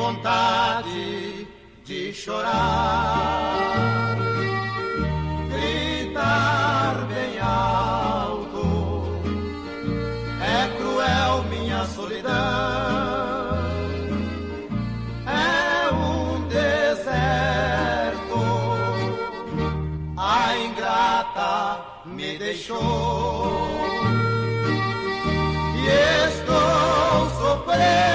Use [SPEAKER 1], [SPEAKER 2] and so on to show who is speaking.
[SPEAKER 1] vontade de chorar, gritar bem alto, é cruel minha solidão, é um deserto, a ingrata me deixou e estou sofrendo